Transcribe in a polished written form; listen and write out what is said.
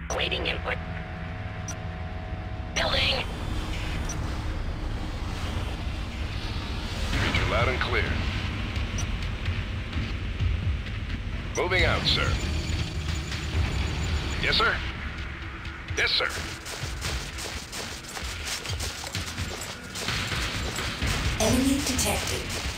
Awaiting input. Building. Read you loud and clear. Moving out, sir. Yes, sir? Yes, sir. Enemy detected.